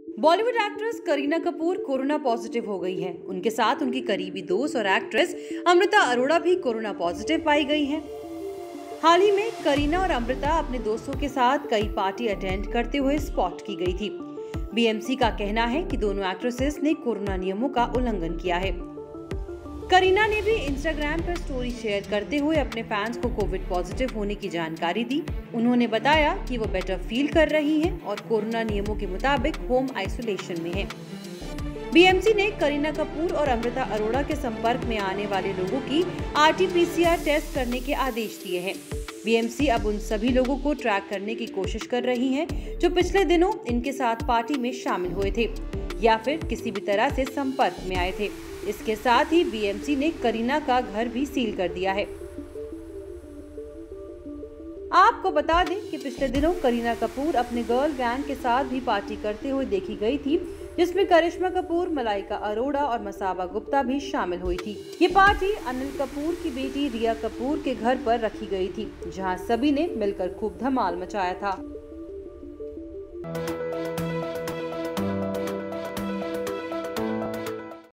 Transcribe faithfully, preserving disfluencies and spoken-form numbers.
Bollywood actress Kareena Kapoor corona positive हो गई है। उनके साथ उनकी करीबी दोस्त और एक्ट्रेस अमृता अरोड़ा भी कोरोना पॉजिटिव पाई गई हैं। हाल ही में करीना और अमृता अपने दोस्तों के साथ कई पार्टी अटेंड करते हुए स्पॉट की गई थी। बीएमसी का कहना है कि दोनों एक्ट्रेसेस ने कोरोना नियमों का उल्लंघन किया है। करीना ने भी इंस्टाग्राम पर स्टोरी शेयर करते हुए अपने फैंस को कोविड पॉजिटिव होने की जानकारी दी। उन्होंने बताया कि वो बेटर फील कर रही हैं और कोरोना नियमों के मुताबिक होम आइसोलेशन में हैं। बीएमसी ने करीना कपूर और अमृता अरोड़ा के संपर्क में आने वाले लोगों की आरटीपीसीआर टेस्ट करने के आदेश दिए हैं। बीएमसी अब उन सभी लोगों को ट्रैक करने की कोशिश कर रही है जो पिछले दिनों इनके साथ पार्टी में शामिल हुए थे या फिर किसी भी तरह से संपर्क में आए थे। इसके साथ ही बीएमसी ने करीना का घर भी सील कर दिया है। आपको बता दें कि पिछले दिनों करीना कपूर अपने गर्ल गैंग के साथ भी पार्टी करते हुए देखी गई थी, जिसमें करिश्मा कपूर, मलाइका अरोड़ा और मसाबा गुप्ता भी शामिल हुई थी। ये पार्टी अनिल कपूर की बेटी रिया कपूर के घर पर रखी गई थी, जहां सभी ने मिलकर खूब धमाल मचाया था।